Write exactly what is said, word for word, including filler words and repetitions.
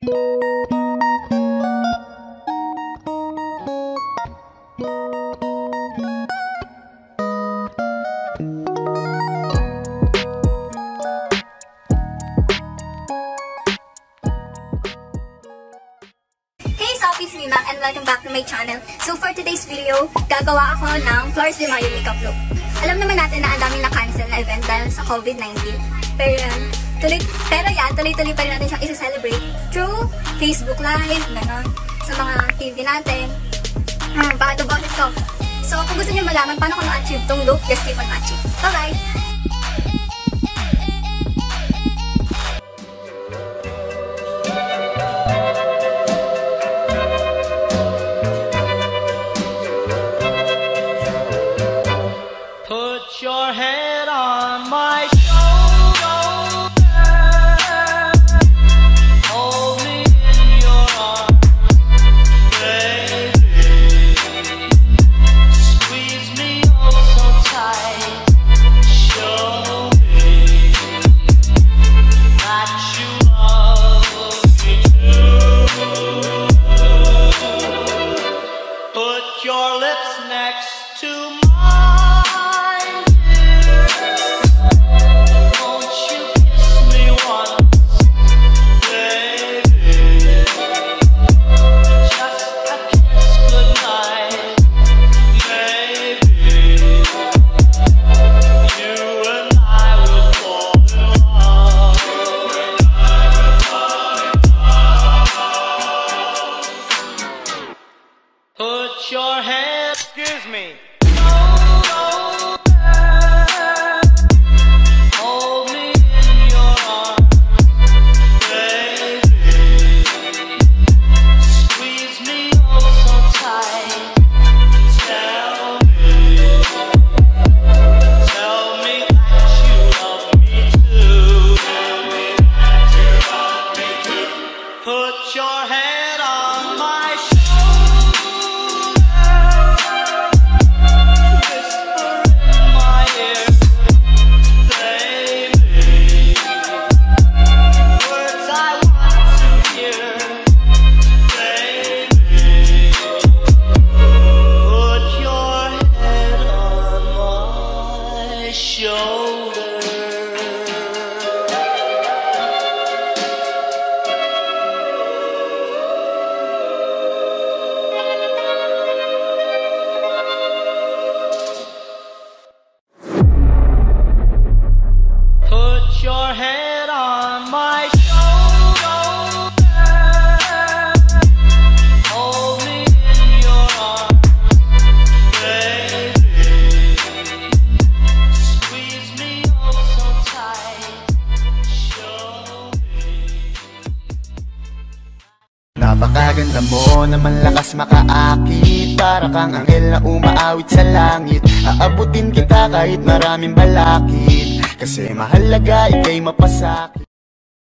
It's me, Mac, and welcome back to my channel. So for today's video, gagawa ako ng Flores de Mayo makeup look. Alam naman natin na ang daming na-cancel na event dahil sa COVID nineteen. Pero yan, tuloy, pero yan, tuloy-tuloy pa rin natin siyang isa-celebrate through Facebook Live, gano'n, sa mga T V natin. Hmm, bago boses ko. So kung gusto niyo malaman paano ko na-achieve tong look, just keep on watching. Bye-bye! Your head on my shoulder, hold me in your arms, baby, squeeze me oh so tight, show me that you love me too, put your lips next to mine. Put your head, excuse me. Hold me in your arms, baby. Squeeze me oh so tight. Tell me, tell me that you love me too. Tell me that you love me too. Put your head on my shoulder. Your head on my shoulder, hold me in your arms, baby, squeeze me oh so tight, show me. Napakaganda mo naman, lakas makaakit, para kang anghel na umaawit sa langit. Aabutin kita kahit maraming balakid, kasi mahalaga ika'y mapasakit.